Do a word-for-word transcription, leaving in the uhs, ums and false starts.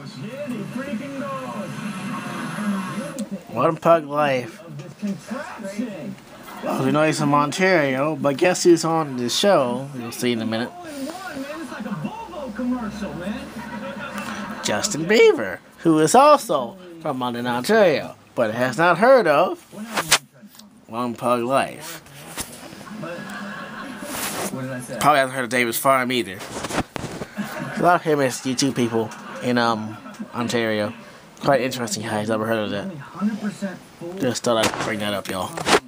One Pug Life. Well, we know he's from Ontario, but guess who's on the show? You'll see in a minute. Justin Bieber, who is also from London, Ontario, but has not heard of One Pug Life. Probably hasn't heard of David's Farm either. A lot of famous YouTube people in um Ontario. Quite interesting how he's never heard of that. Just thought I'd bring that up, y'all.